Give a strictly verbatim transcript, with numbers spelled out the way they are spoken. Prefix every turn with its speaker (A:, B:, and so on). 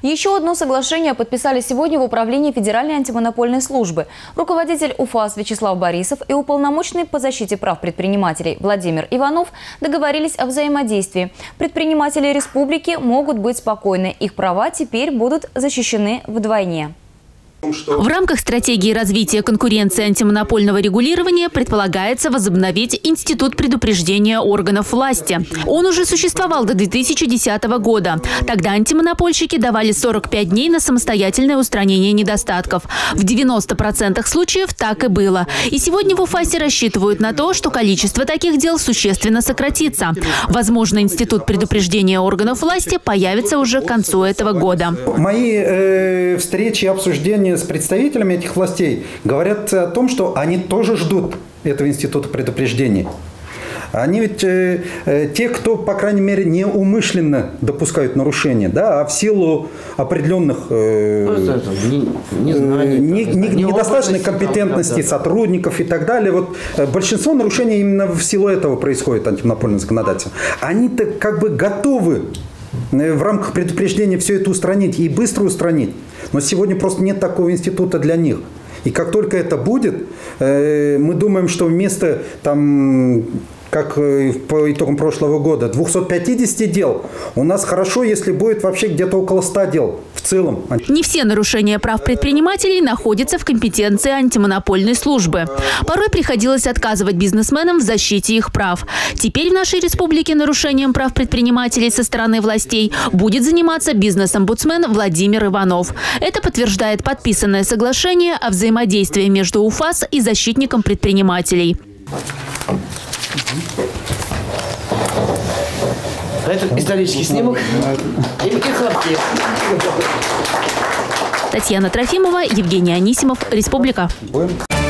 A: Еще одно соглашение подписали сегодня в управлении Федеральной антимонопольной службы. Руководитель УФАС Вячеслав Борисов и уполномоченный по защите прав предпринимателей Владимир Иванов договорились о взаимодействии. Предприниматели республики могут быть спокойны. Их права теперь будут защищены вдвойне.
B: В рамках стратегии развития конкуренции и антимонопольного регулирования предполагается возобновить институт предупреждения органов власти. Он уже существовал до две тысячи десятого года. Тогда антимонопольщики давали сорок пять дней на самостоятельное устранение недостатков. В девяноста процентах случаев так и было. И сегодня в УФАСе рассчитывают на то, что количество таких дел существенно сократится. Возможно, институт предупреждения органов власти появится уже к концу этого года.
C: Мои э, встречи и обсуждения с представителями этих властей говорят о том, что они тоже ждут этого института предупреждения. Они ведь э, э, те, кто, по крайней мере, неумышленно допускают нарушения, да, а в силу определенных э, не, не, не, не, недостаточной компетентности сотрудников и так далее. Вот, э, большинство нарушений именно в силу этого происходит антимонопольное законодательство. Они-то как бы готовы в рамках предупреждения все это устранить и быстро устранить. Но сегодня просто нет такого института для них. И как только это будет, мы думаем, что вместо, там, как по итогам прошлого года, двухсот пятидесяти дел, у нас хорошо, если будет вообще где-то около ста дел в целом.
B: Не все нарушения прав предпринимателей находятся в компетенции антимонопольной службы. Порой приходилось отказывать бизнесменам в защите их прав. Теперь в нашей республике нарушением прав предпринимателей со стороны властей будет заниматься бизнес-омбудсмен Владимир Иванов. Это подтверждает подписанное соглашение о взаимодействии между УФАС и защитником предпринимателей.
D: Это исторический снимок и хлопки.
B: Татьяна Трофимова, Евгений Анисимов, Республика.